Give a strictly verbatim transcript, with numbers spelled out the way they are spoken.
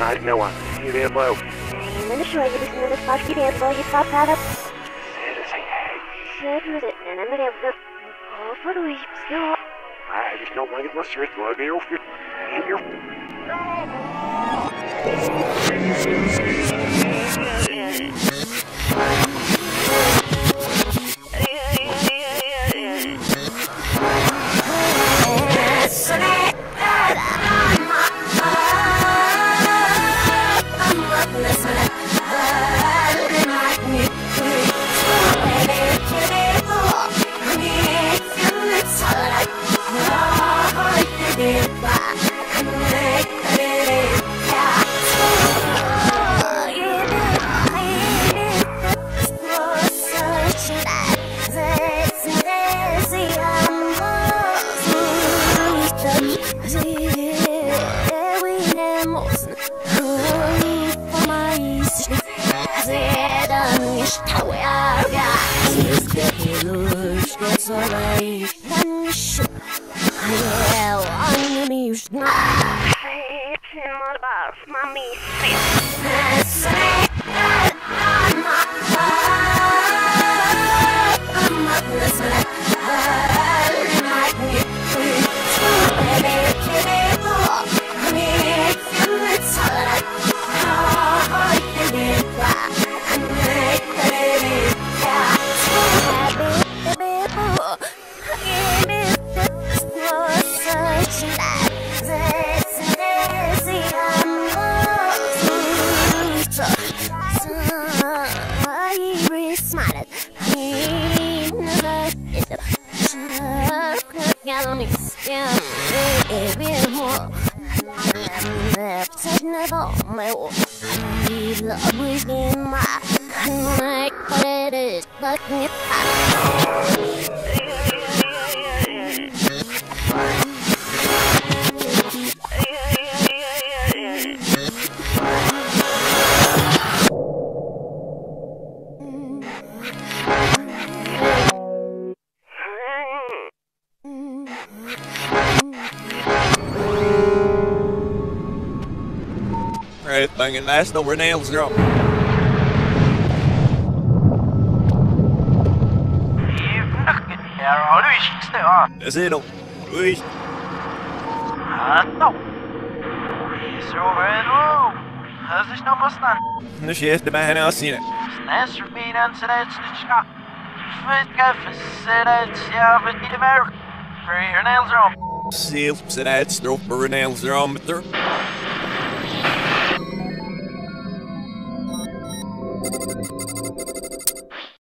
I know one. You did low. من شوية بس من الفاش كده يبغى يصاب هذا. شو ده؟ أنا ما أبغى. أفر ويش بسوا. I just don't like it. What's your thought? You're you're. Everything and last over nails drop. Is it? Ui. Então. Isso é Has is nog staan. Nu is de bijna zien. Snes verbieden en ze het scha. Vet kaffe zet ja met die werk. For your nails are on. Zelf zet uit strop voor nails er met er.